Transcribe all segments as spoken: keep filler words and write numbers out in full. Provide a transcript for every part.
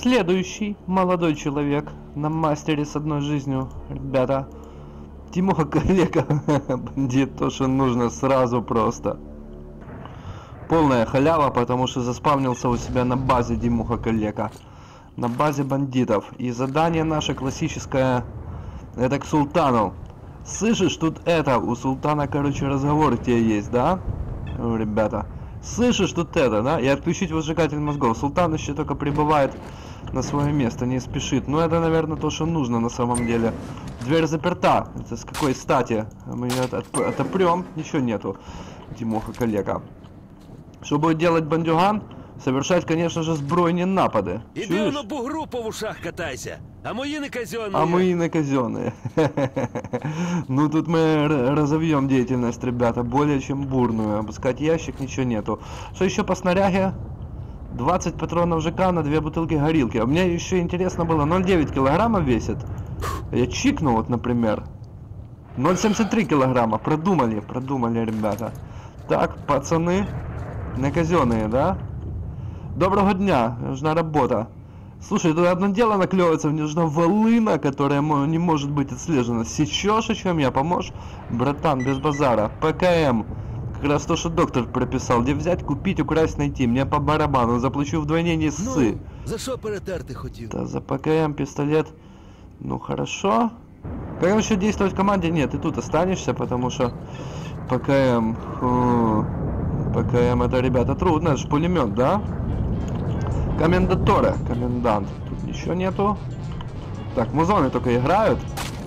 следующий молодой человек на мастере с одной жизнью, ребята. Тимуха коллега, бандит, то, что нужно сразу просто. Полная халява, потому что заспавнился у себя на базе Димуха коллега. На базе бандитов. И задание наше классическое, это к султану. Слышишь, тут это, у султана, короче, разговор у тебя есть, да? Ребята. Слышишь, тут это, да? И отключить выжигатель мозгов. Султан еще только прибывает на свое место, не спешит. Но это, наверное, то, что нужно на самом деле. Дверь заперта. Это с какой стати? Мы ее отопрем. Ничего нету. Тимоха коллега. Что будет делать бандюган? Совершать, конечно же, збройные напады. Иди на бугру по ушах катайся. А мои не казенные. А мои не казенные. Ну тут мы разовьем деятельность, ребята, более чем бурную. Обыскать ящик, ничего нету. Что еще по снаряге? двадцать патронов ЖК на две бутылки горилки. А мне еще интересно было, ноль целых девять килограмма весит. Я чикну, вот, например. ноль целых семьдесят три килограмма. Продумали, продумали, ребята. Так, пацаны. Не казенные, да? Доброго дня, нужна работа. Слушай, тут одно дело наклевывается, мне нужна волына, которая не может быть отслежена. Сечешь, о чем я, поможешь? Братан, без базара. ПКМ. Как раз то, что доктор прописал. Где взять, купить, украсть, найти. Мне по барабану, заплачу вдвойне, не ссы. Ну, за что перетерти хотел? Да, за ПКМ, пистолет. Ну, хорошо. Как еще действовать в команде? Нет, ты тут останешься, потому что ПКМ... Фу. ПКМ это, ребята, трудно, это же пулемет, да? Комендаторе, комендант. Тут ничего нету. Так, музоны только играют.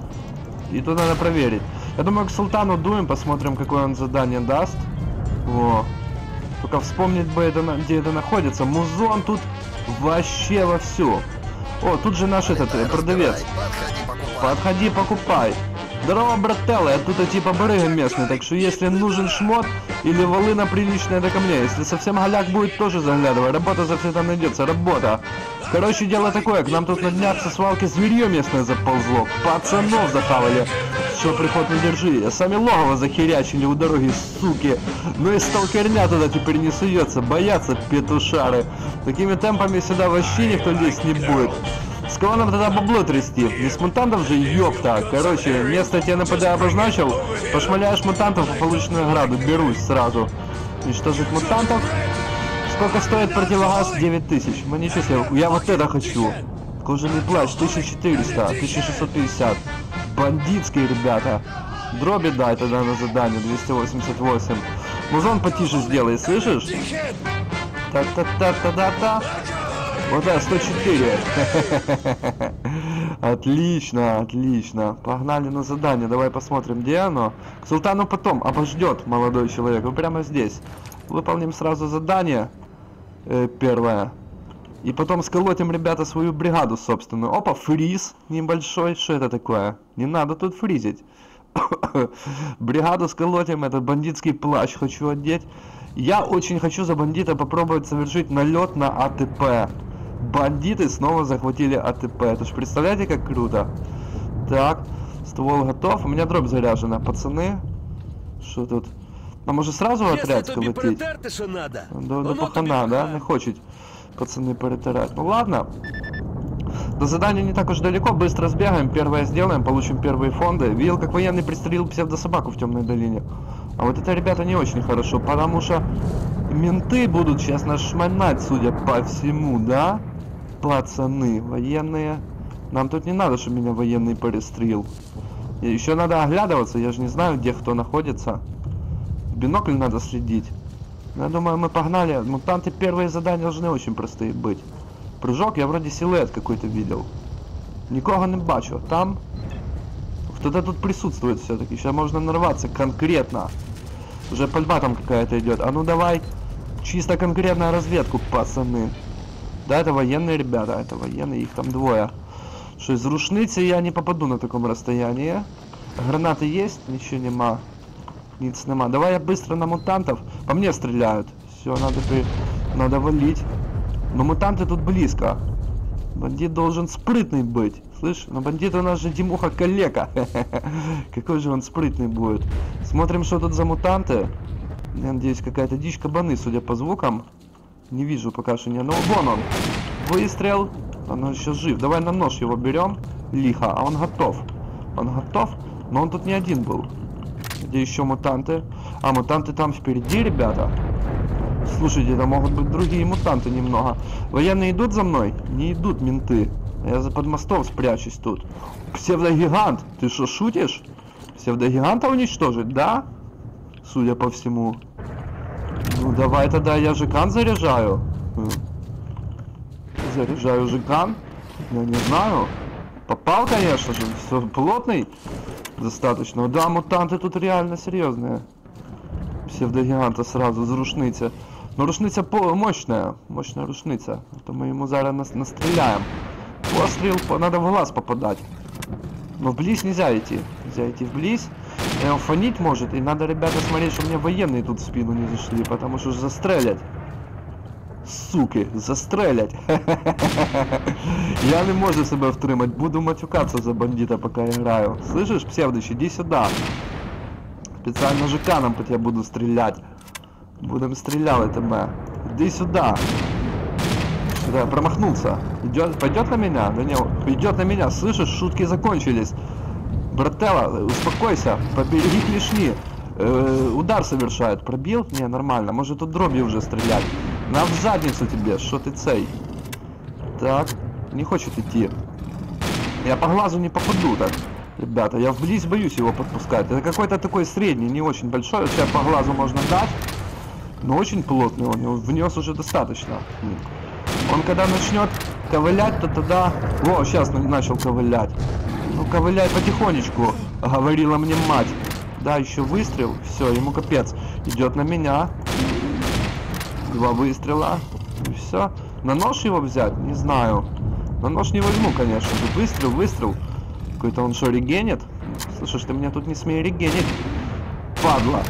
И тут надо проверить. Я думаю, к султану дуем, посмотрим, какое он задание даст. Во. Только вспомнить бы, это, где это находится. Музон тут вообще вовсю. О, тут же наш этот продавец. Подходи, покупай. Здорово, брателло, я тут типа барыга местный, так что если нужен шмот или волына приличная, это ко мне. Если совсем голяк будет, тоже заглядывай. Работа за все там найдется, работа. Короче, дело такое, к нам тут на днях со свалки зверье местное заползло. Пацанов захавали. Что, приход не держи. Сами логово захерячили у дороги, суки. Ну и сталкерня туда теперь не суется. Боятся петушары. Такими темпами сюда вообще никто лезть не будет. С кого нам тогда бабло трясти? Не с мутантов же, ёпта. Короче, место тебе НПД обозначил. Пошмаляешь мутантов, получишь награду. Берусь сразу. Уничтожить мутантов. Сколько стоит противогаз? девять тысяч. Мы ничего себе. Я вот это хочу. Кожаный плащ тысяча четыреста. тысяча шестьсот пятьдесят. Бандитские, ребята. Дроби дай тогда на задание. двести восемьдесят восемь. Музон потише сделай, слышишь? Та-та-та-та-та-та. Вот это сто четыре. Отлично, отлично. Погнали на задание. Давай посмотрим, где оно. К султану потом. Обождет молодой человек. Вы прямо здесь. Выполним сразу задание. Э, первое. И потом сколотим, ребята, свою бригаду собственную. Опа, фриз небольшой. Что это такое? Не надо тут фризить. Бригаду сколотим. Этот бандитский плащ хочу одеть. Я очень хочу за бандита попробовать совершить налет на АТП. Бандиты снова захватили АТП. Это ж представляете, как круто. Так, ствол готов. У меня дробь заряжена, пацаны. Что тут? А может сразу в отряд сколотить? Да, да пахана, да? Не хочет пацаны перетирать. Ну ладно. До задания не так уж далеко. Быстро сбегаем. Первое сделаем. Получим первые фонды. Видел, как военный пристрелил псевдособаку в темной долине. А вот это, ребята, не очень хорошо. Потому что менты будут сейчас нас шмонать, судя по всему, да? Пацаны, военные. Нам тут не надо, чтобы меня военный перестрелил. И еще надо оглядываться. Я же не знаю, где кто находится. В бинокль надо следить. Я думаю, мы погнали. Мутанты первые задания должны очень простые быть. Прыжок, я вроде силуэт какой-то видел. Никого не бачу. Там кто-то тут присутствует все-таки. Сейчас можно нарваться конкретно. Уже пальба там какая-то идет. А ну давай. Чисто конкретно разведку, пацаны. Да, это военные ребята. Это военные, их там двое. Что, из рушницы я не попаду на таком расстоянии. Гранаты есть? Ничего нема. Nic нема. Давай я быстро на мутантов. По мне стреляют. Все, надо при... надо валить. Но мутанты тут близко. Бандит должен спрытный быть. Слышь, но бандит у нас же Димуха коллега. Какой же он спрытный будет. Смотрим, что тут за мутанты. Я надеюсь, какая-то дичь кабаны, судя по звукам. Не вижу пока что ни одного. Вон он. Выстрел. Он еще жив. Давай на нож его берем. Лихо. А он готов. Он готов. Но он тут не один был. Где еще мутанты? А, мутанты там впереди, ребята. Слушайте, это могут быть другие мутанты немного. Военные идут за мной? Не идут менты. Я за под мостом спрячусь тут. Псевдогигант. Ты что, шутишь? Псевдогиганта уничтожить, да? Судя по всему. Ну давай тогда я жекан заряжаю. Заряжаю жекан. Я не знаю. Попал, конечно же. Все плотный. Достаточно. Да, мутанты тут реально серьезные. Псевдогиганта сразу з рушниці. Ну рушниця мощная. Мощная рушниця. То ми йому зараз нас настреляем. Пострел, по... надо в глаз попадать. Но вблизь нельзя идти. Нельзя идти вблизь. И он фонить может. И надо, ребята, смотреть, что мне военные тут в спину не зашли. Потому что застрелять. Суки, застрелять. Я не можу себе втримати. Буду матюкаться за бандита, пока я граю. Слышишь, псевдыч, иди сюда. Специально жеканом по тебе буду стрелять. Будем стрелять тебе. Иди сюда. Сюда, промахнулся. Идет, пойдет на меня? Да не, идет на меня. Слышишь, шутки закончились. Брателло, успокойся. Побереги клешни. Э, удар совершает. Пробил? Не, нормально. Может тут дробью уже стрелять. На в задницу тебе, что ты цей. Так, не хочет идти. Я по глазу не попаду так. Ребята, я вблизь боюсь его подпускать. Это какой-то такой средний, не очень большой. Сейчас по глазу можно дать. Но очень плотный он. Его внес уже достаточно. Он когда начнет ковылять, то тогда... О, сейчас начал ковылять. Ну, ковыляй потихонечку, говорила мне мать. Да, еще выстрел. Все, ему капец. Идет на меня. Два выстрела. И все. На нож его взять? Не знаю. На нож не возьму, конечно. Выстрел, выстрел. Какой-то он что, регенит? Слушай, ты меня тут не смей регенить. Падла.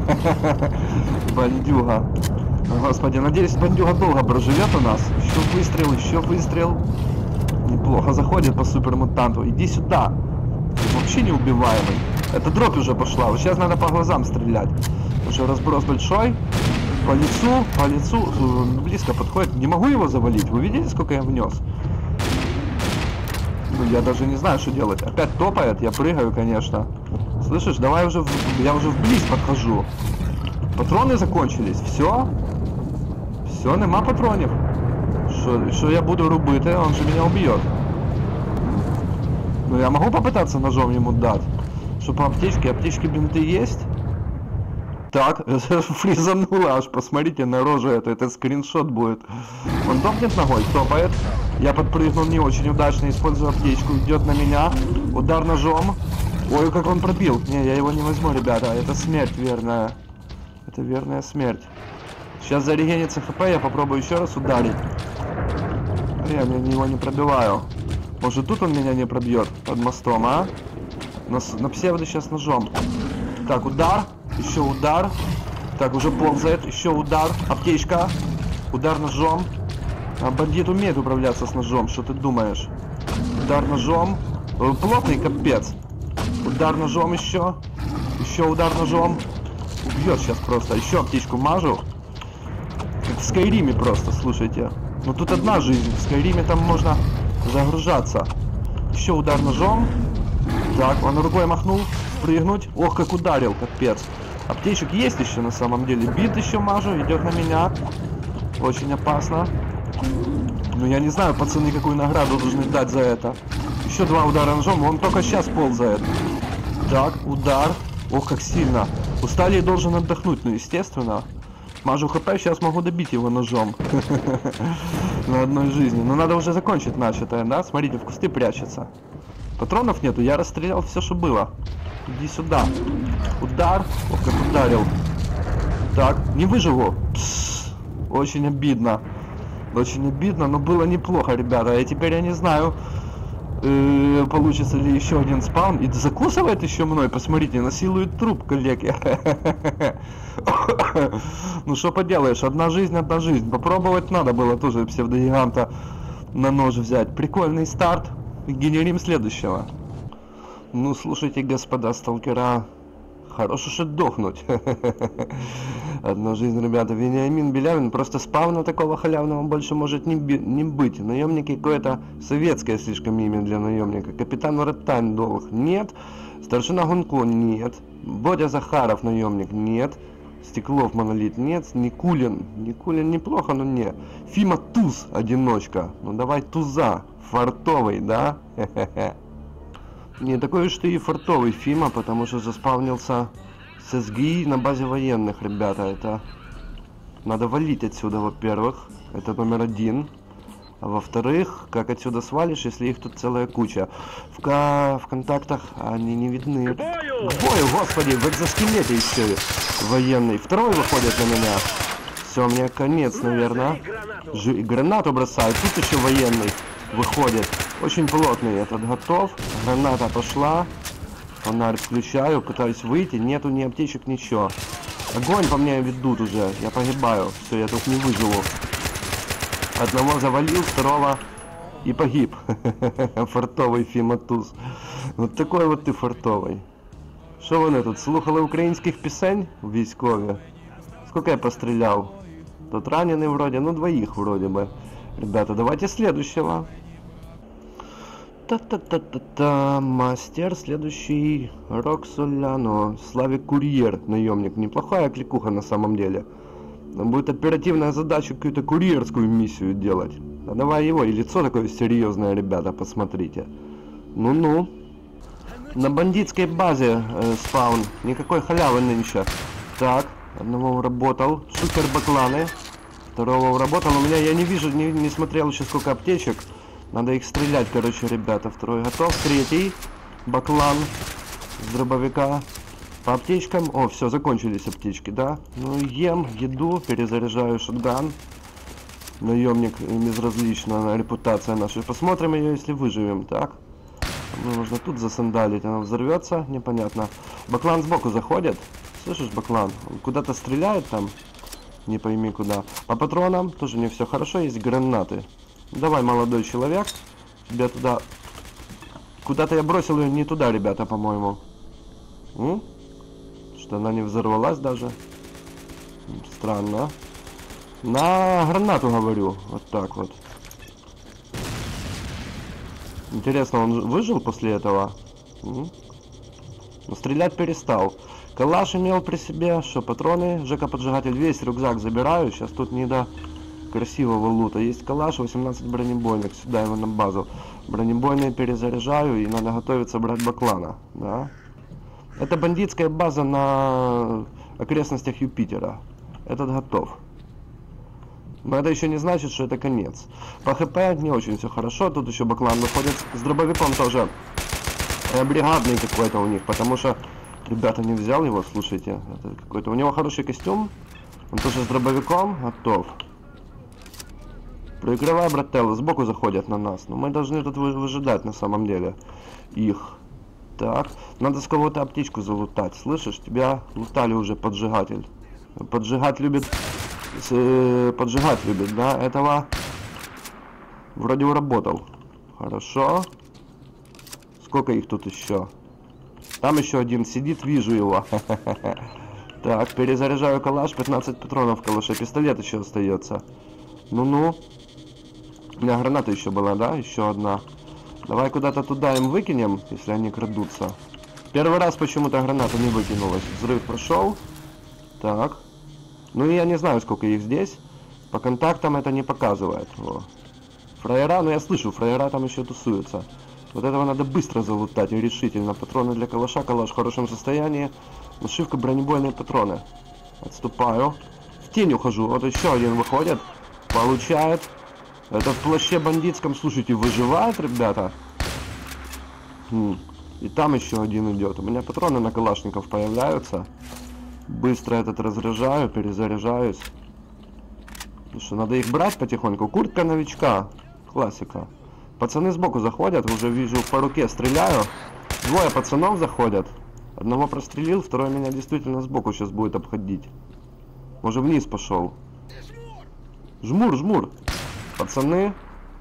Бандюга. Господи, надеюсь, бандюга долго проживет у нас. Еще выстрел, еще выстрел. Неплохо заходит по супермутанту. Иди сюда. Вообще неубиваемый. Это дробь уже пошла. Вот сейчас надо по глазам стрелять. Уже разброс большой. По лицу, по лицу. Близко подходит. Не могу его завалить. Вы видели, сколько я внес? Ну, я даже не знаю, что делать. Опять топает. Я прыгаю, конечно. Слышишь, давай уже... В... Я уже вблизь подхожу. Патроны закончились. Все. Все, нема патронов. Что я буду рубити, он же меня убьет. Ну я могу попытаться ножом ему дать. Что по аптечке, аптечки бинты есть. Так, фризануло аж, посмотрите на рожу эту, это скриншот будет. Он топнет ногой, топает. Я подпрыгнул не очень удачно, использую аптечку, идет на меня. Удар ножом. Ой, как он пробил. Не, я его не возьму, ребята, это смерть верная. Это верная смерть. Сейчас зарегенится хп, я попробую еще раз ударить. Я его не пробиваю. Может тут он меня не пробьет под мостом, а? На, на псевдо сейчас ножом. Так, удар. Еще удар. Так, уже ползает. Еще удар. Аптечка. Удар ножом. А бандит умеет управляться с ножом. Что ты думаешь? Удар ножом. Плотный капец. Удар ножом еще. Еще удар ножом. Убьет сейчас просто. Еще аптечку мажу. Как в Скайриме просто, слушайте. Ну тут одна жизнь. В Скайриме там можно загружаться. Еще удар ножом. Так, он рукой махнул. Прыгнуть. Ох, как ударил, капец. Аптечек есть еще на самом деле. Бит еще мажу. Идет на меня. Очень опасно. Ну я не знаю, пацаны, какую награду должны дать за это. Еще два удара ножом. Он только сейчас ползает. Так, удар. Ох, как сильно. Устали должен отдохнуть, ну естественно. Мажу хп, сейчас могу добить его ножом. На одной жизни. Но надо уже закончить начатое, да? Смотрите, в кусты прячется. Патронов нету, я расстрелял все, что было. Иди сюда. Удар. Ох, как ударил. Так, не выживу. Пс, очень обидно. Очень обидно, но было неплохо, ребята. И теперь я не знаю, э, получится ли еще один спаун. И закусывает еще мной, посмотрите, насилует труп, коллеги. Ну что поделаешь, одна жизнь, одна жизнь. Попробовать надо было тоже псевдогиганта на нож взять. Прикольный старт. Генерим следующего. Ну слушайте, господа сталкера. Хорош уж отдохнуть. Одна жизнь, ребята. Вениамин Белявин. Просто спавна такого халявного больше может не, не быть. Наемники какое-то советское слишком имя для наемника. Капитан Ротань Долг. Нет. Старшина Гунко. Нет. Бодя Захаров наемник. Нет. Стеклов Монолит. Нет. Никулин. Никулин неплохо, но не. Фима Туз. Одиночка. Ну давай Туза. Фартовый, да? Не такой уж ты и фартовый, Фима, потому что заспавнился с эс джи и на базе военных, ребята. Это надо валить отсюда, во-первых. Это номер один. А во-вторых, как отсюда свалишь, если их тут целая куча? В, ка... в контактах они не видны. К бою! К бою, господи, в экзоскелете еще военный. Второй выходит на меня. Все, мне конец, наверное. Ж... Гранату бросают. Тут еще военный выходит. Очень плотный этот готов. Граната пошла. Фонарь включаю. Пытаюсь выйти. Нету ни аптечек, ничего. Огонь по мне ведут уже. Я погибаю. Все, я тут не выживу. Одного завалил, второго и погиб. Фартовий Фіматуз. Вот такой вот ты фартовий. Що вони тут? Слухали українських пісень військові? Сколько я пострелял? Тут раненый вроде, ну двоих вроде бы. Ребята, давайте следующего. Та-та-та-та-та, мастер, следующий Роксоляно, Славик Курьер, наемник, неплохая кликуха на самом деле. Нам будет оперативная задача какую-то курьерскую миссию делать. А давай его, и лицо такое серьезное, ребята, посмотрите. Ну-ну. На бандитской базе э, спаун, никакой халявы нынче. Так, одного уработал, шутер бакланы. Второго уработал, у меня я не вижу, не, не смотрел еще сколько аптечек. Надо их стрелять, короче, ребята. Второй готов. Третий. Баклан. С дробовика. По аптечкам. О, все, закончились аптечки, да? Ну, ем, еду, перезаряжаю шотган. Наемник безразлична, репутация наша. Посмотрим ее, если выживем, так? Ну, нужно тут засандалить, она взорвется, непонятно. Баклан сбоку заходит. Слышишь, Баклан? Он куда-то стреляет там. Не пойми куда. По патронам тоже не все хорошо, есть гранаты. Давай, молодой человек, тебя туда... Куда-то я бросил ее не туда, ребята, по-моему. Что она не взорвалась даже. Странно. На гранату, говорю. Вот так вот. Интересно, он выжил после этого? Но стрелять перестал. Калаш имел при себе, что патроны, ЖК-поджигатель, весь рюкзак забираю. Сейчас тут не до... красивого лута. Есть калаш, восемнадцать бронебойных. Сюда его на базу. Бронебойные перезаряжаю и надо готовиться брать Баклана. Да? Это бандитская база на окрестностях Юпитера. Этот готов. Но это еще не значит, что это конец. По ХП не очень все хорошо. Тут еще Баклан выходит с дробовиком тоже. Бригадный какой-то у них. Потому что ребята не взял его, слушайте. Это какой-то. У него хороший костюм. Он тоже с дробовиком готов. Прикрывай, брателло, сбоку заходят на нас. Но мы должны тут выжидать на самом деле их. Так, надо с кого-то аптечку залутать. Слышишь, тебя лутали уже поджигатель. Поджигать любит... Э, поджигать любит, да? Этого вроде уработал. Хорошо. Сколько их тут еще? Там еще один сидит, вижу его. Так, перезаряжаю калаш, пятнадцать патронов в калаше. Пистолет еще остается. Ну-ну. У меня граната еще была, да? Еще одна. Давай куда-то туда им выкинем, если они крадутся. Первый раз почему-то граната не выкинулась. Взрыв прошел. Так. Ну я не знаю, сколько их здесь. По контактам это не показывает. Во. Фраера, ну я слышу, фраера там еще тусуются. Вот этого надо быстро залутать и решительно. Патроны для калаша. Калаш в хорошем состоянии. Нашивка, бронебойные патроны. Отступаю. В тень ухожу. Вот еще один выходит. Получает. Это в плаще бандитском, слушайте, выживает, ребята. Хм. И там еще один идет. У меня патроны на калашников появляются. Быстро этот разряжаю, перезаряжаюсь. Ну что, надо их брать потихоньку. Куртка новичка. Классика. Пацаны сбоку заходят. Уже вижу, по руке стреляю. Двое пацанов заходят. Одного прострелил, второй меня действительно сбоку сейчас будет обходить. Может, вниз пошел. Жмур, жмур. Пацаны.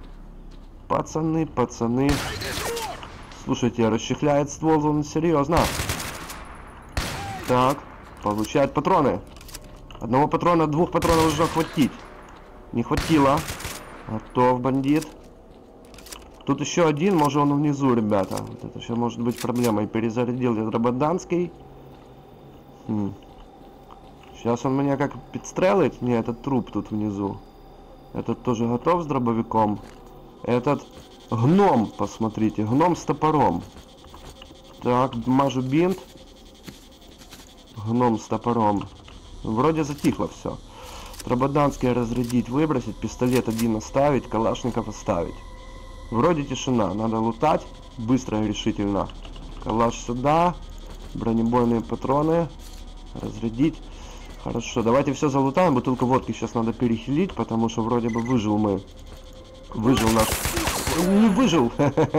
Пацаны, пацаны. Слушайте, расчехляет ствол, он серьезно. Так, получает патроны. Одного патрона, двух патронов уже хватить. Не хватило. Готов бандит. Тут еще один, может он внизу, ребята. Вот это сейчас может быть проблемой. Перезарядил я Драбаданский. Хм. Сейчас он меня как подстрелит. Не, этот труп тут внизу. Этот тоже готов с дробовиком. Этот гном, посмотрите. Гном с топором. Так, мажу бинт. Гном с топором. Вроде затихло все. Драбаданский разрядить, выбросить. Пистолет один оставить. Калашников оставить. Вроде тишина. Надо лутать. Быстро и решительно. Калаш сюда. Бронебойные патроны. Разрядить. Хорошо. Давайте все залутаем. Бутылку водки сейчас надо перехилить. Потому что вроде бы выжил мы. Выжил наш... Не выжил.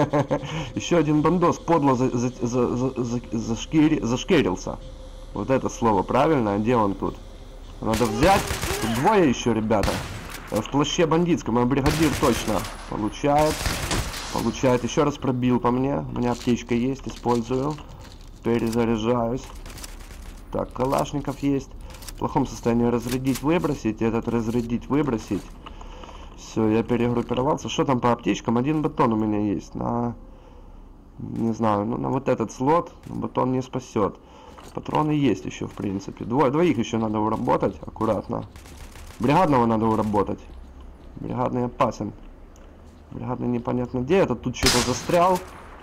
Еще один бандос подло за, за, за, за, за, зашкери, зашкерился. Вот это слово правильно. А где он тут? Надо взять. Тут двое еще, ребята. В плаще бандитском. А бригадир точно получает. Получает. Еще раз пробил по мне. У меня аптечка есть. Использую. Перезаряжаюсь. Так, калашников есть. В плохом состоянии разрядить, выбросить. Этот разрядить, выбросить. Все, я перегруппировался. Что там по аптечкам? Один батон у меня есть. На... Не знаю, ну на вот этот слот. Батон не спасет. Патроны есть еще, в принципе. Двое, двоих еще надо уработать. Аккуратно. Бригадного надо уработать. Бригадный опасен. Бригадный непонятно где. Этот тут что-то застрял.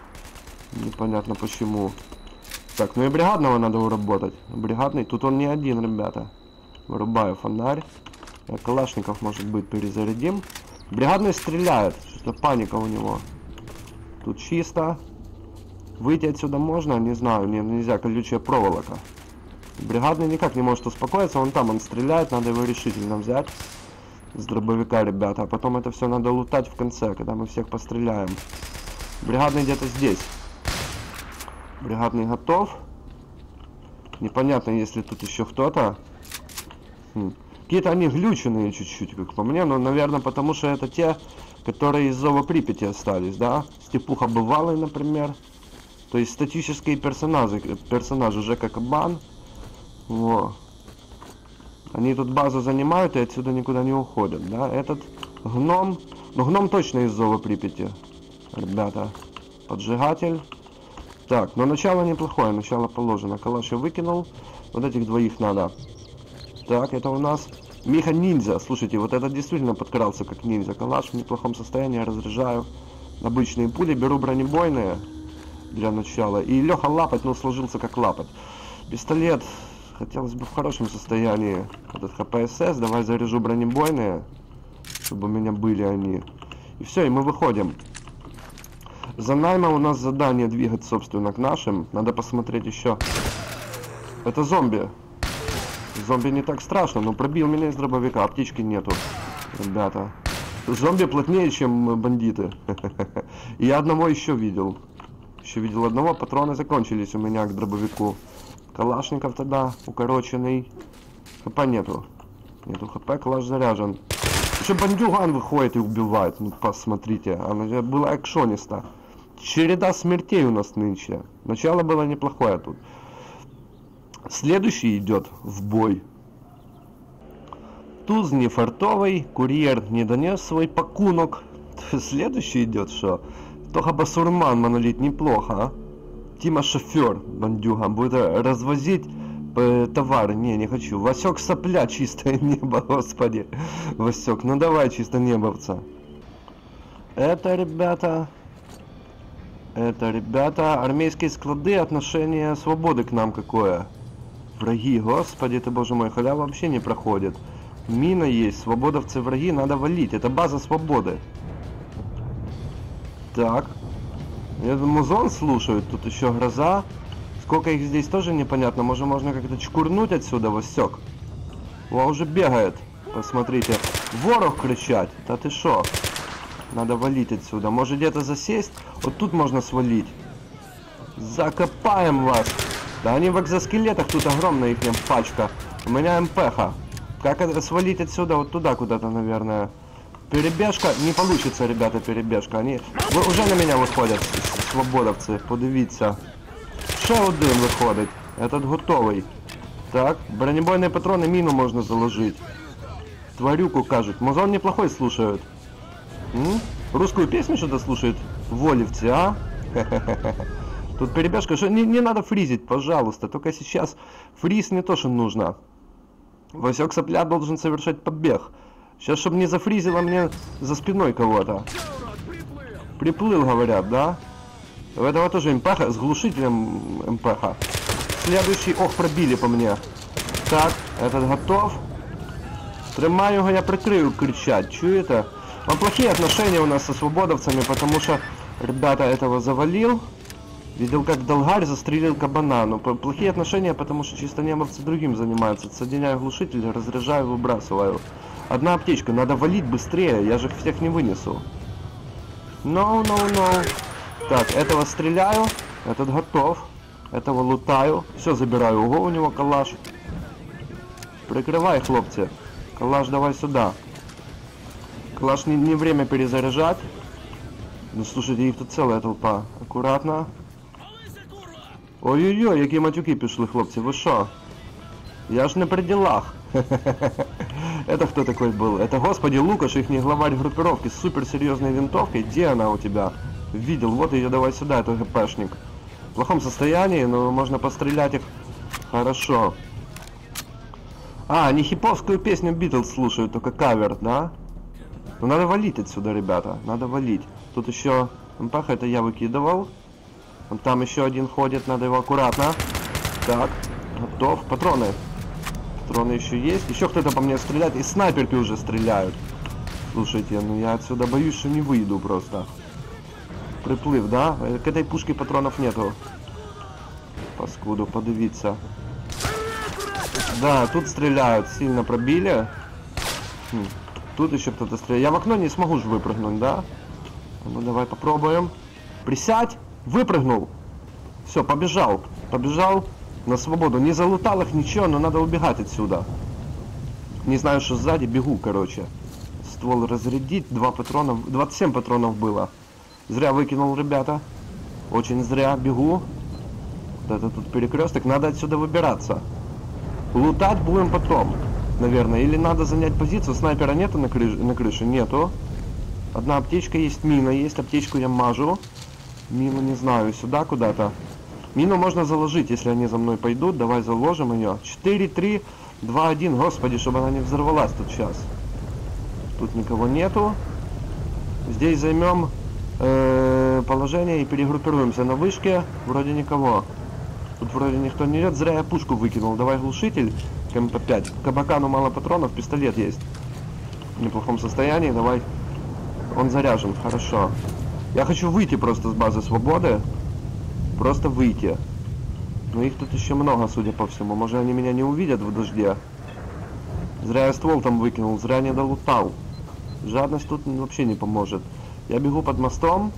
Непонятно почему. Так, ну и бригадного надо уработать. Бригадный. Тут он не один, ребята. Вырубаю фонарь. Калашников, может быть, перезарядим. Бригадный стреляет. Что-то паника у него. Тут чисто. Выйти отсюда можно? Не знаю. Не, нельзя. Колючая проволока. Бригадный никак не может успокоиться. Вон там он стреляет. Надо его решительно взять. С дробовика, ребята. А потом это все надо лутать в конце, когда мы всех постреляем. Бригадный где-то здесь. Бригадный готов. Непонятно, если тут еще кто-то. Хм. Какие-то они глюченные чуть-чуть, как по мне. Но, наверное, потому что это те, которые из Зова Припяти остались, да? Степуха Бывалый, например. То есть статические персонажи. Персонажи Жека Кабан. Во. Они тут базу занимают и отсюда никуда не уходят, да? Этот гном. Ну, гном точно из Зова Припяти. Ребята. Поджигатель. Так, но начало неплохое, начало положено. Калаш я выкинул. Вот этих двоих надо. Так, это у нас Миха ниндзя. Слушайте, вот этот действительно подкрался как ниндзя. Калаш в неплохом состоянии, разряжаю обычные пули. Беру бронебойные для начала. И Леха лапать, ну, сложился как лапать. Пистолет хотелось бы в хорошем состоянии. Этот ХПСС. Давай заряжу бронебойные, чтобы у меня были они. И все, и мы выходим. За найма у нас задание двигать, собственно, к нашим. Надо посмотреть еще. Это зомби. Зомби не так страшно, но пробил меня из дробовика. Аптечки нету, ребята. Зомби плотнее, чем бандиты. И я одного еще видел. Еще видел одного. Патроны закончились у меня к дробовику. Калашников тогда укороченный. ХП нету. Нету ХП, калаш заряжен. Еще бандюган выходит и убивает. Ну, посмотрите. Она была экшониста. Череда смертей у нас нынче. Начало было неплохое тут. Следующий идет в бой. Туз не фартовый. Курьер не донес свой пакунок. Следующий идет что? Тоха Басурман, монолит, неплохо, а? Тима Шофер, бандюга, будет развозить товары. Не, не хочу. Васек сопля, чистое небо, господи. Васек, ну давай, чисто небовца. Это, ребята... Это, ребята, армейские склады, отношение свободы к нам какое. Враги, господи ты, боже мой, халява вообще не проходит. Мина есть, свободовцы враги, надо валить. Это база свободы. Так. Я думаю, музон слушают, тут еще гроза. Сколько их здесь тоже непонятно. Может, можно как-то чкурнуть отсюда, Васек. О, уже бегает. Посмотрите. Ворог кричать. Да ты шо? Надо валить отсюда. Может где-то засесть? Вот тут можно свалить. Закопаем вас. Да они в экзоскелетах, тут огромная их пачка. У меня МПХ. Как это свалить отсюда? Вот туда куда-то, наверное. Перебежка. Не получится, ребята, перебежка. Они уже на меня выходят, свободовцы. Подивіться. Ще один виходить. Этот готовий. Так, бронебойные патроны, мину можно заложить. Тварюку кажут. Музон неплохой слушают. М? Русскую песню что-то слушает в Оливце, а? Тут перебежка. Что, не, не надо фризить, пожалуйста. Только сейчас фриз не то, что нужно. Васек Сопля должен совершать побег. Сейчас, чтобы не зафризило мне за спиной кого-то. Приплыл, говорят, да? У этого тоже МПХ с глушителем МПХ. Следующий. Ох, пробили по мне. Так, этот готов. Тримаю его, я прикрою кричать. Чуете? Но плохие отношения у нас со свободовцами, потому что ребята этого завалил. Видел, как Долгарь застрелил кабана. Но плохие отношения, потому что чисто немовцы другим занимаются. Соединяю глушитель, разряжаю, выбрасываю. Одна аптечка, надо валить быстрее, я же всех не вынесу. No, no, no. Так, этого стреляю, этот готов. Этого лутаю. Все, забираю. Ого, у него калаш. Прикрывай, хлопцы. Калаш давай сюда. Калаш не, не время перезаряжать. Ну слушайте, их тут целая толпа. Аккуратно. Ой-ой-ой, які матюки пішли, хлопці, ви що? Я ж не при делах. Это кто такой был? Это, господи, Лукаш, их не главарь группировки с суперсерьезной винтовкой. Где она у тебя? Видел, вот ее, давай сюда, это ГПшник. В плохом состоянии, но можно пострелять их хорошо. А, они хиповскую песню Битлз слушают, только кавер, да? Ну надо валить отсюда, ребята, надо валить. Тут еще МПХ, это я выкидывал. Вон там еще один ходит, надо его аккуратно. Так, готов. Патроны. Патроны еще есть. Еще кто-то по мне стреляет. И снайперки уже стреляют. Слушайте, ну я отсюда боюсь, что не выйду просто. Приплыв, да? К этой пушке патронов нету. Паскуду, подивиться. Да, тут стреляют. Сильно пробили. Хм. Тут еще кто-то стреляет. Я в окно не смогу же выпрыгнуть, да? Ну давай попробуем. Присядь. Выпрыгнул. Все, побежал. Побежал на свободу. Не залутал их, ничего, но надо убегать отсюда. Не знаю, что сзади. Бегу, короче. Ствол разрядить. Два патрона. двадцать семь патронов было. Зря выкинул, ребята. Очень зря. Бегу. Вот это тут перекресток. Надо отсюда выбираться. Лутать будем потом, наверное. Или надо занять позицию. Снайпера нету на крыше? На крыше? Нету. Одна аптечка есть, мина есть. Аптечку я мажу. Мину не знаю, сюда куда-то. Мину можно заложить, если они за мной пойдут. Давай заложим ее. четыре, три, два, один. Господи, чтобы она не взорвалась тут сейчас. Тут никого нету. Здесь займем э, положение и перегруппируемся на вышке. Вроде никого. Тут вроде никто не идет. Зря я пушку выкинул. Давай глушитель. эм пэ пять. Кабакану мало патронов. Пистолет есть. В неплохом состоянии. Давай. Он заряжен. Хорошо. Я хочу выйти просто с базы свободы. Просто выйти. Но их тут еще много, судя по всему. Может, они меня не увидят в дожде. Зря я ствол там выкинул. Зря не долутал. Жадность тут вообще не поможет. Я бегу под мостом.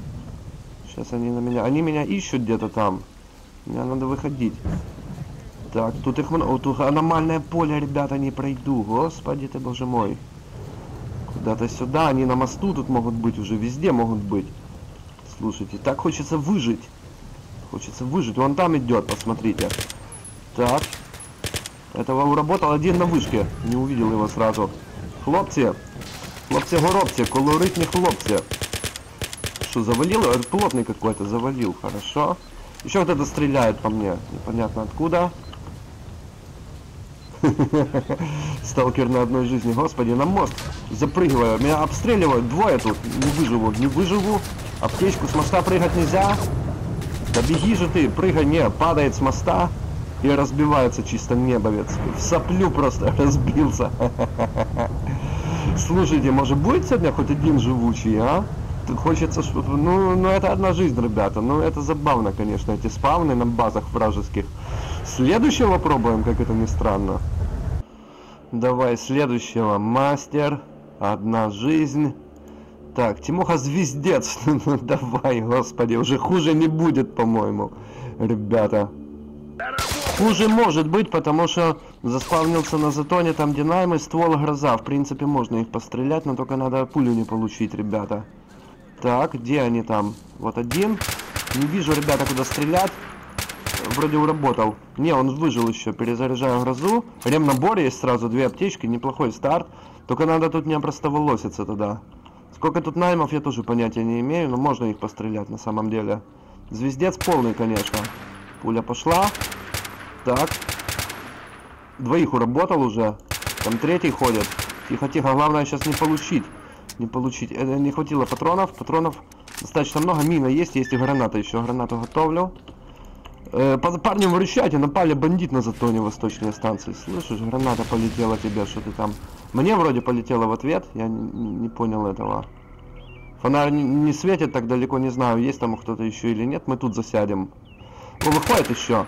Сейчас они на меня... Они меня ищут где-то там. Мне надо выходить. Так, тут их много. Тут аномальное поле, ребята, не пройду. Господи ты, боже мой. Куда-то сюда. Они на мосту тут могут быть уже. Везде могут быть. Слушайте, так хочется выжить. Хочется выжить. Вон там идет, посмотрите. Так. Этого уработал один на вышке. Не увидел его сразу. Хлопцы. Хлопцы-горобцы. Колоритные хлопцы. Что, завалил? Это плотный какой-то завалил. Хорошо. Еще кто-то стреляет по мне. Непонятно откуда. Сталкер на одной жизни. Господи, на мост запрыгиваю. Меня обстреливают. Двое тут. Не выживу. Не выживу. Аптечку с моста прыгать нельзя. Да беги же ты. Прыгай. Не, падает с моста. И разбивается чисто небовец. В соплю просто разбился. Слушайте, может будет сегодня хоть один живучий, а? Тут хочется что-то... Ну, ну, это одна жизнь, ребята. Ну, это забавно, конечно, эти спавны на базах вражеских. Следующего попробуем, как это ни странно. Давай, следующего. Мастер. Одна жизнь. Так, Тимоха звездец. Ну, давай, господи. Уже хуже не будет, по-моему. Ребята. Хуже может быть, потому что заспавнился на затоне, там где наймы, ствол гроза. В принципе, можно их пострелять, но только надо пулю не получить, ребята. Так, где они там? Вот один. Не вижу, ребята, куда стрелять. вроде уработал. Не, он выжил еще. Перезаряжаю грозу. Ремнабор есть сразу, две аптечки, неплохой старт. Только надо тут не опростоволоситься тогда. Сколько тут наймов, я тоже понятия не имею, но можно их пострелять на самом деле. Звездец полный, конечно. Пуля пошла. Так. Двоих уработал уже. Там третий ходит. Тихо-тихо, главное сейчас не получить. Не получить. Это не хватило патронов. Патронов достаточно много. Мина есть, есть и граната еще. Гранату готовлю. Э, по парням выручайте, напали бандит на затоне восточной станции. Слышишь, граната полетела тебе, что ты там. Мне вроде полетела в ответ. Я не, не понял этого. Фонарь не, не светит так далеко, не знаю, есть там кто-то еще или нет. Мы тут засядем. О, выходит еще.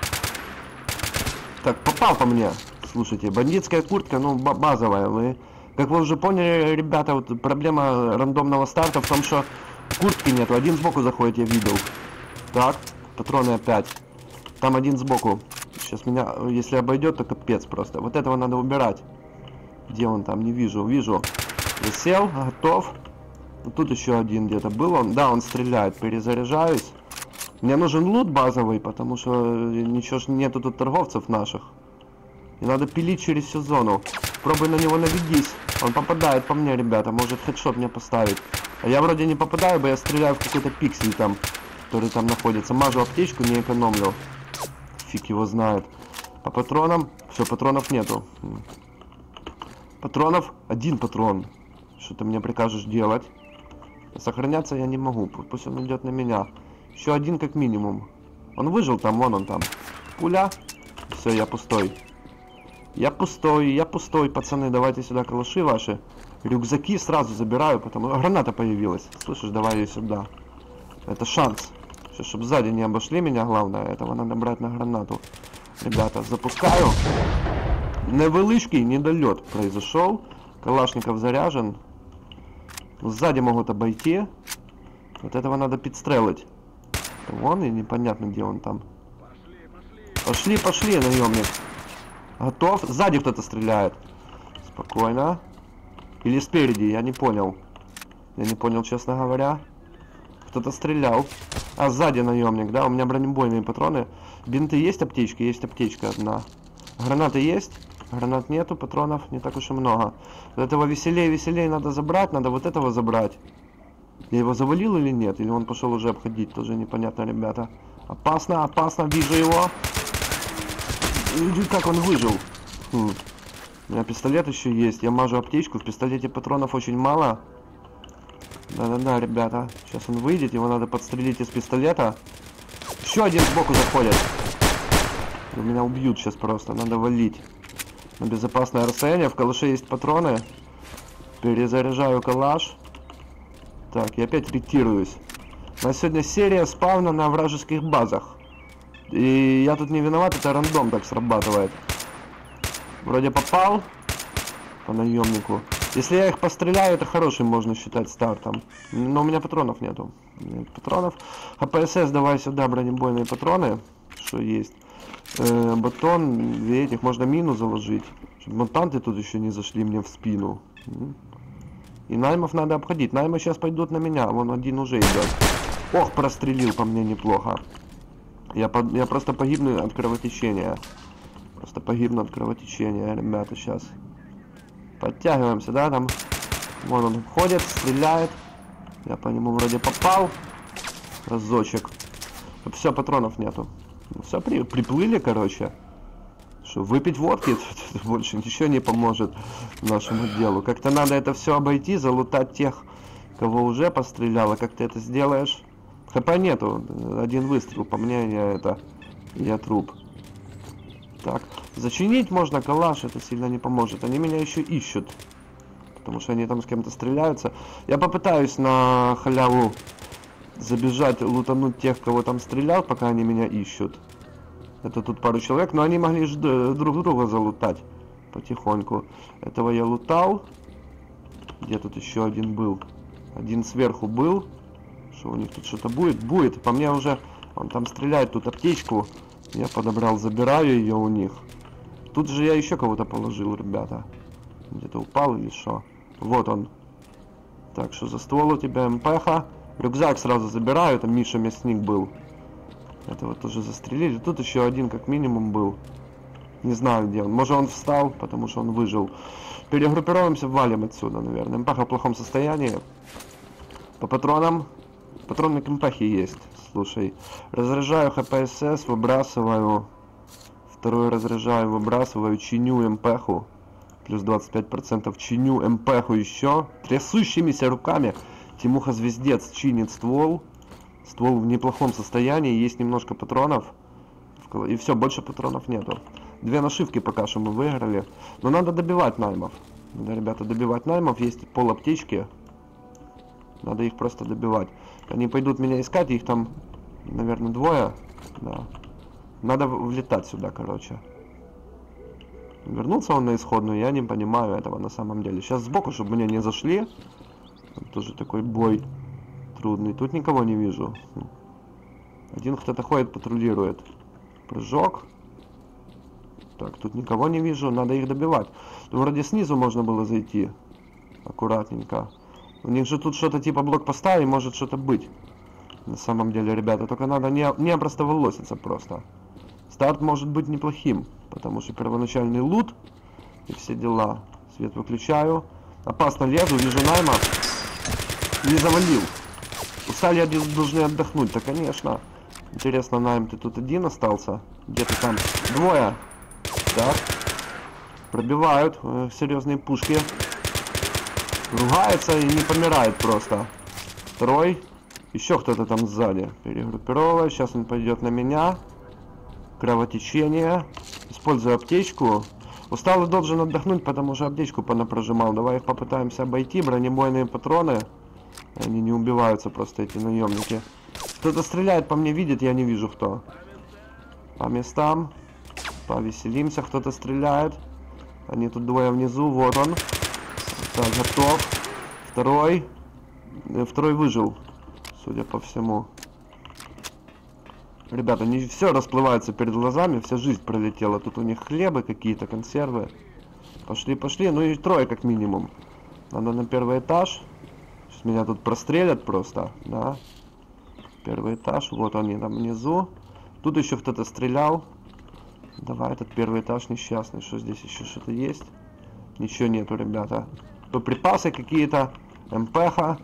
Так, попал по мне. Слушайте, бандитская куртка, ну, базовая. Вы, как вы уже поняли, ребята, вот проблема рандомного старта в том, что куртки нету. Один сбоку заходит, я видел. Так, патроны опять. Там один сбоку. Сейчас меня, если обойдет, то капец просто. Вот этого надо убирать. Где он там? Не вижу. Вижу. Засел, готов. Вот тут еще один где-то был он. Да, он стреляет. Перезаряжаюсь. Мне нужен лут базовый, потому что ничего ж нету тут торговцев наших. И надо пилить через всю зону. Пробуй на него наведись. Он попадает по мне, ребята. Может хедшот мне поставить. А я вроде не попадаю, бо я стреляю в какой-то пиксель там, который там находится. Мажу аптечку, не экономлю. Фиг его знает. По патронам. Все, патронов нету. Патронов. Один патрон. Что ты мне прикажешь делать? Сохраняться я не могу. Пусть он идет на меня. Еще один как минимум. Он выжил там, вон он там. Пуля. Все, я пустой. Я пустой, я пустой, пацаны. Давайте сюда калаши ваши. Рюкзаки сразу забираю, потому что граната появилась. Слышишь, давай ее сюда. Это шанс. Сейчас, чтобы сзади не обошли меня, главное. Этого надо брать на гранату. Ребята, запускаю. Невеличкий недолет произошел. Калашников заряжен. Сзади могут обойти. Вот этого надо подстрелить. Вон и непонятно, где он там. Пошли, пошли, наемник. Готов. Сзади кто-то стреляет. Спокойно. Или спереди, я не понял. Я не понял, честно говоря. Кто-то стрелял. А, сзади наемник, да? У меня бронебойные патроны. Бинты есть, аптечки? Есть аптечка одна. Гранаты есть? Гранат нету, патронов не так уж и много. Вот этого веселее, веселее надо забрать. Надо вот этого забрать. Я его завалил или нет? Или он пошел уже обходить? Тоже непонятно, ребята. Опасно, опасно. Вижу его. Как он выжил? Хм. У меня пистолет еще есть. Я мажу аптечку. В пистолете патронов очень мало. Да-да-да, ребята. Сейчас он выйдет. Его надо подстрелить из пистолета. Еще один сбоку заходит. Меня убьют сейчас просто. Надо валить. На безопасное расстояние. В калаше есть патроны. Перезаряжаю калаш. Так, я опять ретируюсь. У нас сегодня серия спавна на вражеских базах. И я тут не виноват, это рандом так срабатывает. Вроде попал по наемнику. Если я их постреляю, это хороший можно считать стартом. Но у меня патронов нету. Нет патронов. ХПСС давай сюда бронебойные патроны. Что есть. Э, батон, две этих. Можно мину заложить. Чтобы мутанты тут еще не зашли мне в спину. И наймов надо обходить. Наймы сейчас пойдут на меня. Вон один уже идет. Ох, прострелил по мне неплохо. Я, под, я просто погибну от кровотечения. Просто погибну от кровотечения, ребята, сейчас. Подтягиваемся, да, там. Вон он ходит, стреляет. Я по нему вроде попал. Разочек. Все, патронов нету. Все, при, приплыли, короче. Что, выпить водки больше ничего не поможет нашему делу. Как-то надо это все обойти, залутать тех, кого уже постреляло. Как ты это сделаешь? ХП нету. Один выстрел по мне, я это... Я труп. Так. Зачинить можно калаш, это сильно не поможет. Они меня еще ищут. Потому что они там с кем-то стреляются. Я попытаюсь на халяву забежать, лутануть тех, кого там стрелял, пока они меня ищут. Это тут пару человек, но они могли друг друга залутать потихоньку. Этого я лутал. Где тут еще один был? Один сверху был. Что у них тут что-то будет? Будет. По мне уже... Он там стреляет, тут аптечку. Я подобрал, забираю ее у них. Тут же я еще кого-то положил, ребята. Где-то упал или что? Вот он. Так, что за ствол у тебя? МПХ. Рюкзак сразу забираю. Там Миша Мясник был. Этого тоже застрелили. Тут еще один как минимум был. Не знаю где он. Может он встал, потому что он выжил. Перегруппируемся, валим отсюда, наверное. Эмпаха в плохом состоянии. По патронам. Патроны к эмпахе есть. Слушай. Разряжаю ХПСС, выбрасываю. Второй разряжаю, выбрасываю. Чиню эмпаху. Плюс двадцать пять процентов. Чиню эмпаху еще. Трясущимися руками. Тимуха Звездец чинит ствол. Ствол в неплохом состоянии. Есть немножко патронов. И все, больше патронов нету. Две нашивки пока что мы выиграли. Но надо добивать наймов. Надо, ребята, добивать наймов. Есть пол аптечки. Надо их просто добивать. Они пойдут меня искать. Их там, наверное, двое. Да. Надо влетать сюда, короче. Вернулся он на исходную. Я не понимаю этого на самом деле. Сейчас сбоку, чтобы меня не зашли. Там тоже такой бой трудный. Тут никого не вижу. Один кто-то ходит, патрулирует. Прыжок. Так, тут никого не вижу. Надо их добивать. Ну, вроде снизу можно было зайти. Аккуратненько. У них же тут что-то типа блокпоста, и может что-то быть. На самом деле, ребята. Только надо не, не опростоволоситься просто. Старт может быть неплохим. Потому что первоначальный лут. И все дела. Свет выключаю. Опасно лезу. Вижу найма. Не завалил. Устали, должны отдохнуть. Да, конечно. Интересно, найм, ты тут один остался? Где ты там? Двое. Так. Пробивают. Э, серьезные пушки. Ругается и не помирает просто. Второй. Еще кто-то там сзади. Перегруппировываю. Сейчас он пойдет на меня. Кровотечение. Использую аптечку. Усталый должен отдохнуть, потому что аптечку понапрожимал. Давай их попытаемся обойти. Бронебойные патроны. Они не убиваются просто, эти наемники. Кто-то стреляет по мне, видит, я не вижу кто. По местам. Повеселимся, кто-то стреляет. Они тут двое внизу, вот он. Так, готов. Второй. Второй выжил, судя по всему. Ребята, не все расплывается перед глазами, вся жизнь пролетела. Тут у них хлебы какие-то, консервы. Пошли, пошли, ну и трое как минимум. Надо на первый этаж. Сейчас меня тут прострелят просто, да. Первый этаж, вот они там внизу. Тут еще кто-то стрелял. Давай, этот первый этаж несчастный. Что здесь еще что-то есть? Ничего нету, ребята. То припасы какие-то. МПХ.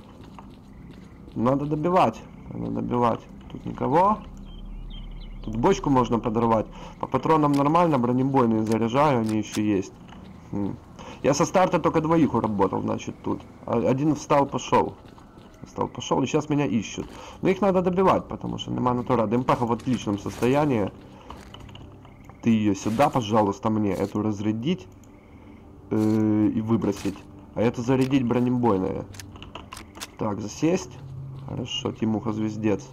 Надо добивать. Надо добивать. Тут никого. Тут бочку можно подорвать. По патронам нормально, бронебойные заряжаю, они еще есть. Хм. Я со старта только двоих уработал, значит, тут. Один встал, пошел. Встал, пошел, и сейчас меня ищут. Но их надо добивать, потому что нема натура. МПХ в отличном состоянии. Ты ее сюда, пожалуйста, мне эту разрядить э, и выбросить. А эту зарядить бронебойное. Так, засесть. Хорошо, Тимуха Звездец.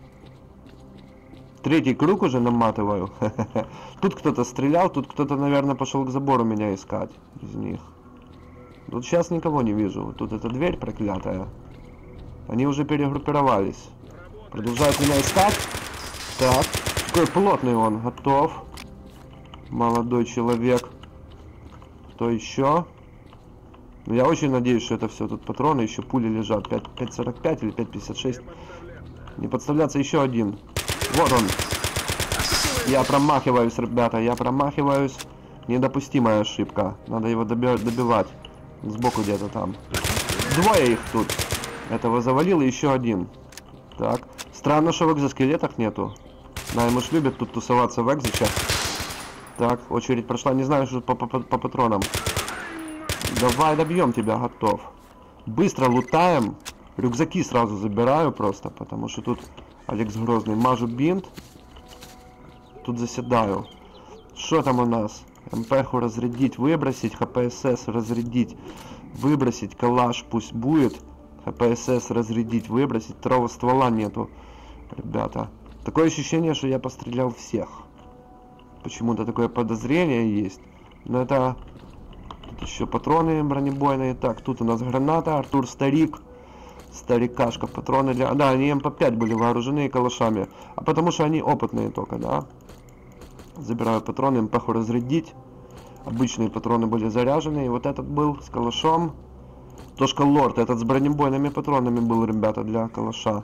Третий круг уже наматываю. Тут кто-то стрелял, тут кто-то, наверное, пошел к забору меня искать из них. Тут сейчас никого не вижу. Тут эта дверь проклятая. Они уже перегруппировались. Продолжают меня искать. Так, какой плотный он. Готов. Молодой человек. Кто еще? Ну, я очень надеюсь, что это все тут патроны. Еще пули лежат. пять сорок пять или пять пятьдесят шесть. Не подставляться, еще один. Вот он. Я промахиваюсь, ребята. Я промахиваюсь. Недопустимая ошибка. Надо его доби добивать. Сбоку где-то там. Двое их тут. Этого завалил и еще один. Так. Странно, что в экзоскелетах нету. Да, ему ж любят тут тусоваться в экзичах. Так, очередь прошла. Не знаю, что по, по, по патронам. Давай, добьем тебя, готов. Быстро лутаем. Рюкзаки сразу забираю просто, потому что тут Алекс Грозный. Мажу бинт. Тут заседаю. Что там у нас? МПХу разрядить, выбросить. ХПСС разрядить, выбросить. Калаш пусть будет. ХПСС разрядить, выбросить. Второго ствола нету, ребята. Такое ощущение, что я пострелял всех. Почему-то такое подозрение есть. Но это... Тут еще патроны бронебойные. Так, тут у нас граната. Артур Старик. Старикашка. Патроны для... Да, они эм пэ пять были вооружены калашами. А потому что они опытные только, да? Забираю патроны. МПХу разрядить. Обычные патроны были заряжены. И вот этот был с калашом. Тошка Лорд. Этот с бронебойными патронами был, ребята, для калаша.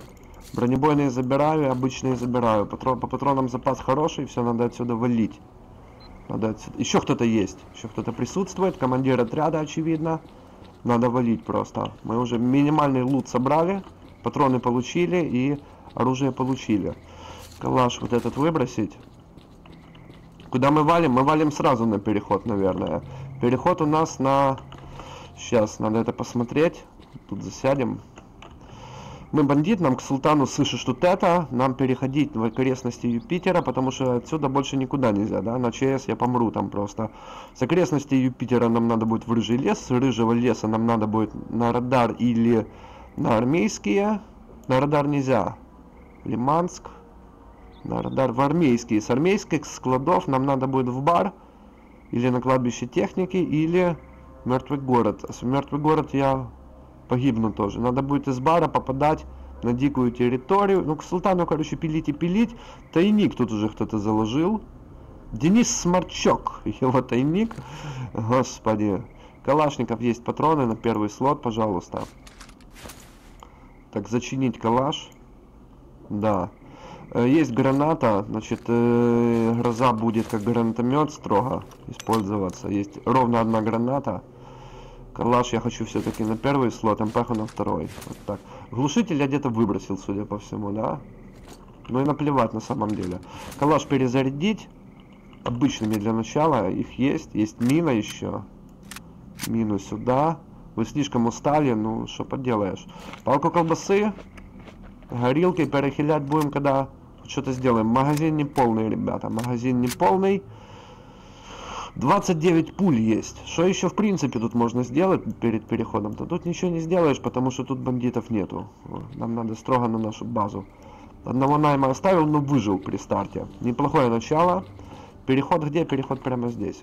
Бронебойные забираю, обычные забираю. Патрон, по патронам запас хороший, все, надо отсюда валить. Надо отсюда... Еще кто-то есть, еще кто-то присутствует, командир отряда, очевидно. Надо валить просто. Мы уже минимальный лут собрали, патроны получили и оружие получили. Калаш вот этот выбросить. Куда мы валим? Мы валим сразу на переход, наверное. Переход у нас на... Сейчас, надо это посмотреть. Тут засядем. Мы бандит, нам к султану слышишь тут это. Нам переходить в окрестности Юпитера, потому что отсюда больше никуда нельзя, да? На ЧС я помру там просто. С окрестности Юпитера нам надо будет в Рыжий лес. С Рыжего леса нам надо будет на радар или на армейские. На радар нельзя. Лиманск. На радар в армейские. С армейских складов нам надо будет в бар. Или на кладбище техники, или мертвый город. В мертвый город я погибну тоже. Надо будет из бара попадать на дикую территорию. Ну, к султану, короче, пилить и пилить. Тайник тут уже кто-то заложил. Денис Сморчок. Его тайник. Господи. Калашников есть патроны на первый слот, пожалуйста. Так, зачинить калаш. Да. Есть граната, значит, э, гроза будет как гранатомет строго использоваться. Есть ровно одна граната. Калаш я хочу все-таки на первый слот, МПХ на второй. Вот так. Глушитель я где-то выбросил, судя по всему, да? Ну и наплевать на самом деле. Калаш перезарядить. Обычными для начала. Их есть. Есть мина еще. Мину сюда. Вы слишком устали, ну что поделаешь. Палку колбасы. Горилки перехилять будем, когда что-то сделаем. Магазин не полный, ребята. Магазин не полный. двадцать девять пуль есть. Что еще в принципе тут можно сделать перед переходом-то? Тут ничего не сделаешь, потому что тут бандитов нету. Нам надо строго на нашу базу. Одного найма оставил, но выжил при старте. Неплохое начало. Переход где? Переход прямо здесь.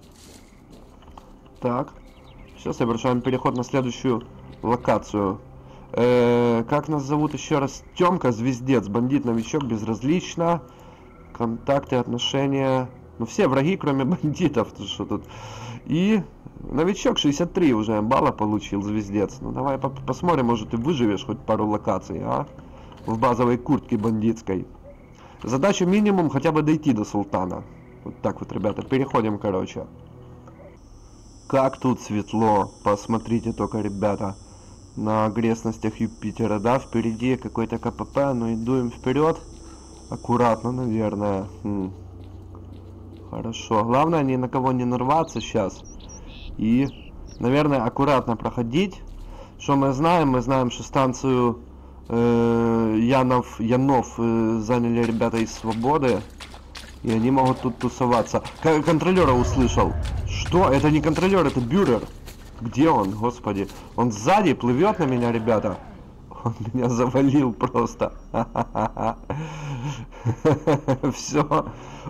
Так. Все, совершаем переход на следующую локацию. Э, как нас зовут еще раз? Тёмка, звездец, бандит, новичок, безразлично. Контакты, отношения. Ну все враги, кроме бандитов. Что тут? И новичок шестьдесят три уже балла получил, звездец. Ну давай по посмотрим, может ты выживешь хоть пару локаций, а? В базовой куртке бандитской. Задача минимум хотя бы дойти до султана. Вот так вот, ребята, переходим, короче. Как тут светло. Посмотрите только, ребята. На окрестностях Юпитера, да, впереди какой-то КПП, но идем вперед. Аккуратно, наверное. Хм. Хорошо. Главное ни на кого не нарваться сейчас. И, наверное, аккуратно проходить. Что мы знаем? Мы знаем, что станцию э, Янов, Янов э, заняли ребята из Свободы. И они могут тут тусоваться. К контролера услышал. Что? Это не контролер, это бюрер. Где он, господи? Он сзади плывет на меня, ребята. Он меня завалил просто. Все.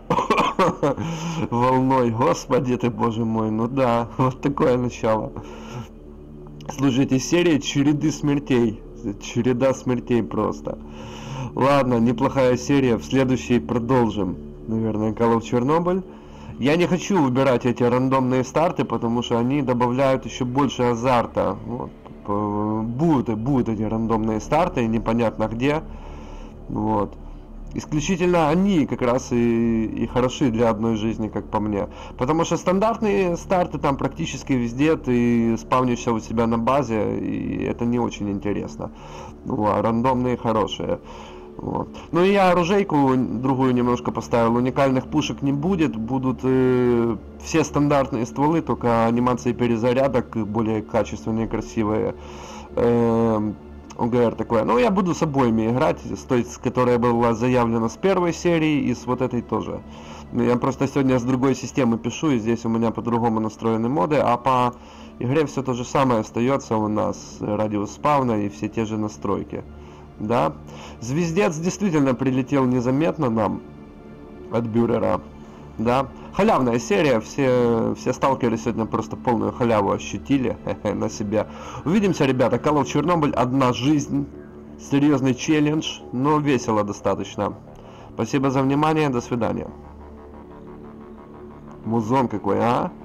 Волной. Господи ты, боже мой. Ну да, вот такое начало. Слушайте, серия череды смертей. Череда смертей просто. Ладно, неплохая серия. В следующей продолжим. Наверное, Call of Chernobyl. Я не хочу выбирать эти рандомные старты, потому что они добавляют еще больше азарта. Вот. Будут, будут эти рандомные старты, непонятно где. Вот. Исключительно они как раз и, и хороши для одной жизни, как по мне. Потому что стандартные старты там практически везде ты спавнишься у себя на базе, и это не очень интересно. Ну, а рандомные хорошие. Вот. Ну и я оружейку другую немножко поставил. Уникальных пушек не будет. Будут э, все стандартные стволы, только анимации перезарядок более качественные, красивые. Э, ОГР такое. Ну я буду с обоими играть. С той, с которой была заявлена с первой серии, и с вот этой тоже. Я просто сегодня с другой системы пишу, и здесь у меня по-другому настроены моды. А по игре все то же самое остается у нас. Радиус спавна и все те же настройки. Да, звездец действительно прилетел незаметно нам от бюрера. Да, халявная серия, все, все сталкеры сегодня просто полную халяву ощутили на себе. Увидимся, ребята. Call of Chernobyl, одна жизнь, серьезный челлендж, но весело достаточно. Спасибо за внимание, до свидания. Музон какой, а?